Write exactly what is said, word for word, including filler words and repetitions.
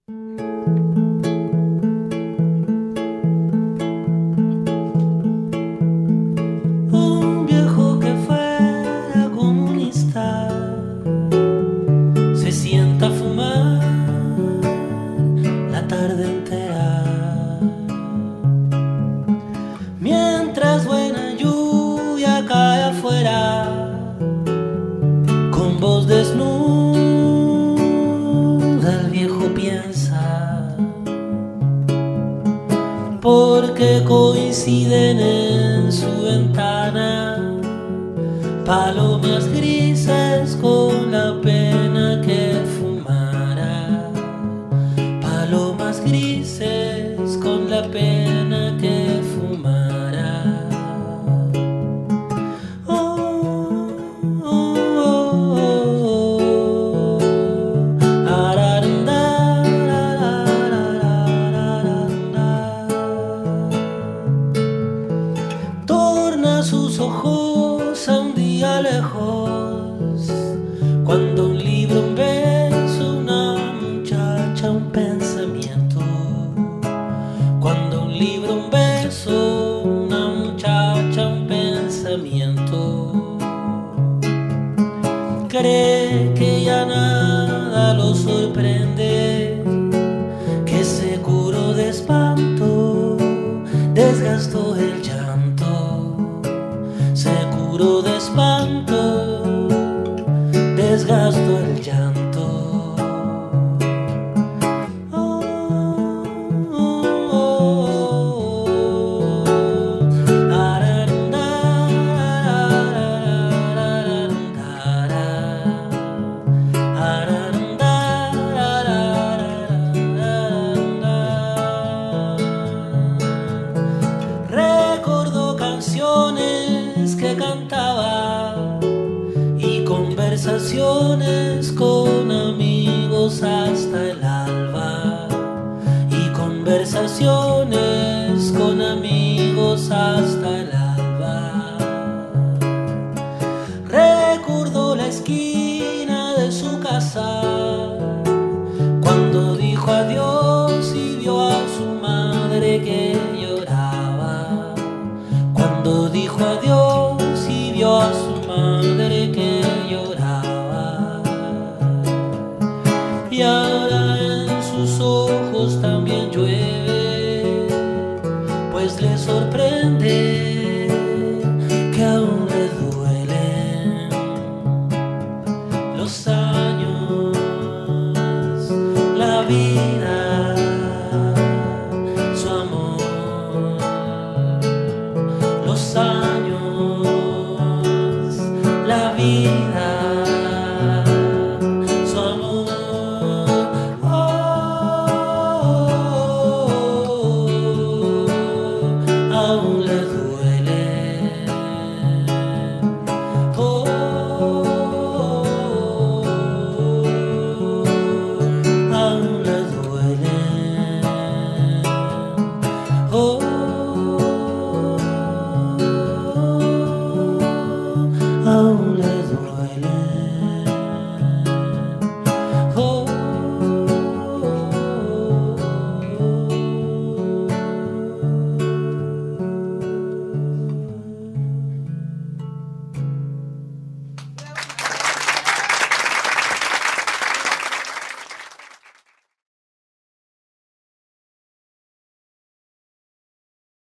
Un viejo que fuera comunista se sienta a fumar la tarde entera, mientras buena lluvia cae afuera, con voz desnuda el viejo piensa, porque coinciden en su ventana palomas grises con la pena que fumara, palomas grises con la pena que fumara. Oh, oh, oh, oh. Ararandá, ararararararandá. Torna sus ojos a un día lejos, cuando un libro, un beso, una muchacha, un pensamiento. Cuando un libro, un beso, una muchacha, un pensamiento. Cree que ya nada lo sorprende, que se curó de espanto, desgastó el llanto. Se curó de espanto, desgastó el llanto. Oh, oh, oh, oh. Ararandá, ararararararandá, ararararararandá. Recordó canciones que cantaba y conversaciones con amigos hasta el alba, y conversaciones con amigos hasta el alba. Recordó la esquina de su casa cuando dijo adiós y vio a su madre que lloraba, cuando dijo adiós y vio a su madre que lloraba. Y ahora en sus ojos también llueve, pues le sorprende que aún le duelen los años, la vida, su amor. Los años, la vida.